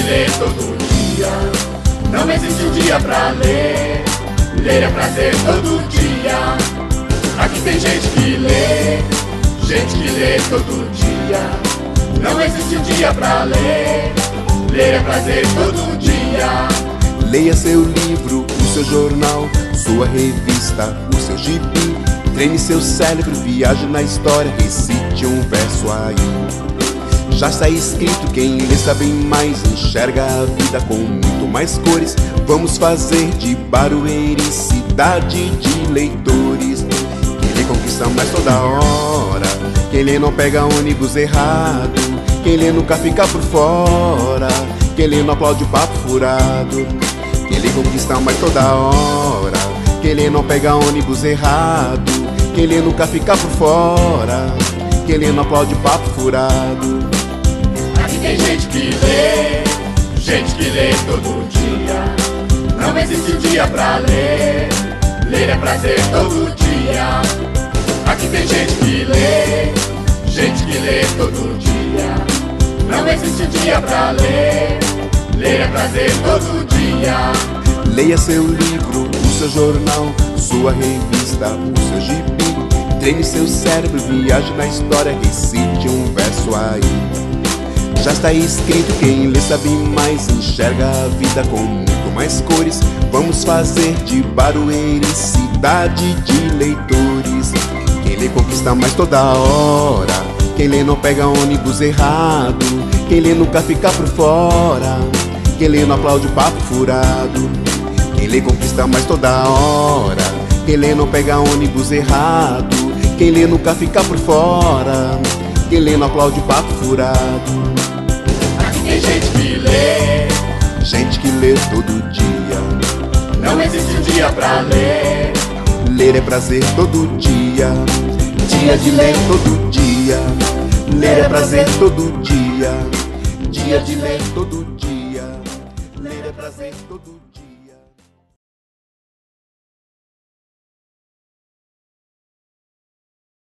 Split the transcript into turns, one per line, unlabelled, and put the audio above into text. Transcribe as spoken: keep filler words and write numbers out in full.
ler todo dia. Não existe um dia pra ler. Ler é prazer todo dia. Aqui tem gente que lê, gente que lê todo dia. Não existe um dia pra ler. Ler é prazer todo dia.
Leia seu livro, o seu jornal, sua revista, o seu gibi. Treine seu cérebro, viaje na história, recite um verso aí. Já está escrito, quem lê sabe mais, enxerga a vida com muito mais cores. Vamos fazer de Barueri cidade de leitores. Quem lê conquista mais toda hora, quem lê não pega ônibus errado, quem lê nunca fica por fora, quem lê não aplaude o papo furado. Quem lê conquista mais toda hora, quem lê não pega ônibus errado, quem lê nunca fica por fora, quem lê não aplaude o papo furado.
Aqui tem gente que lê, gente que lê todo dia. Não existe um dia pra ler. Ler é prazer todo dia. Aqui tem gente que lê, gente que lê todo dia. Não existe um dia pra ler. Ler é prazer todo dia.
Leia seu livro, o seu jornal, sua revista, o seu gibi. Treine seu cérebro, viaje na história, recite um verso aí. Já está escrito, quem lê sabe mais, enxerga a vida com muito mais cores. Vamos fazer de Barueri cidade de leitores. Quem lê conquista mais toda hora, quem lê não pega ônibus errado, quem lê nunca fica por fora, quem lê não aplaude o papo furado. Quem lê conquista mais toda hora, quem lê não pega ônibus errado, quem lê nunca fica por fora, quem lê não aplaude o papo furado.
Aqui tem gente que lê,
gente que lê todo dia.
Não existe um dia pra ler.
Ler é prazer todo dia. Dia de ler todo dia. Ler é prazer todo dia. Dia de ler todo dia. Ler é prazer todo dia.